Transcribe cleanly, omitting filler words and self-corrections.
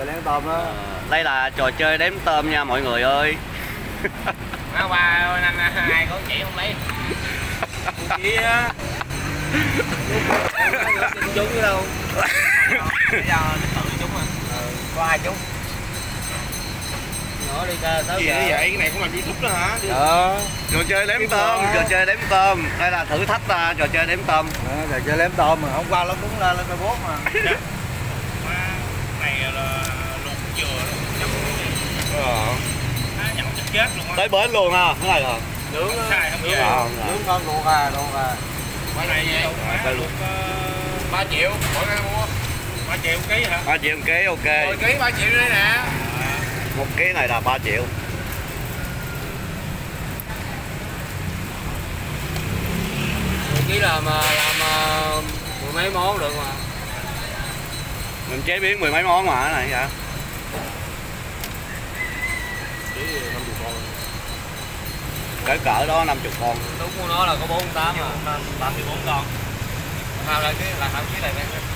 chơi lén tôm đó. Đây là trò chơi đếm tôm nha mọi người ơi. Má ba năm hai có chỉ không lấy. Chỉ á. Trúng chứ đâu. Bây giờ tự trúng à. Có ai trúng. Nhỏ đi ca tới. Gì vậy? Cái này cũng làm YouTube đó hả? Trò chơi đếm tôm, trò chơi đếm tôm. Đây là thử thách trò chơi đếm tôm. Trò chơi đếm tôm mà hôm qua nó cũng lên Facebook mà. Này là luộc dừa luôn. Nhậu chắc chết luôn á. Tới bến luôn ha, cái này là Nướng sai không về. Nướng con luộc à, luộc à. Cái này vậy? 3 triệu, mỗi ngày mua 3 triệu ký hả? 3 triệu ký, ok. 10 ký 3 triệu đây nè. 1 ký này là 3 triệu. Ký làm mười mấy món được mà. Mình chế biến mười mấy món mà cái này hả? Cỡ đó 50 con. Đúng của nó là có 48 à. 34 con. Sao là cái ký này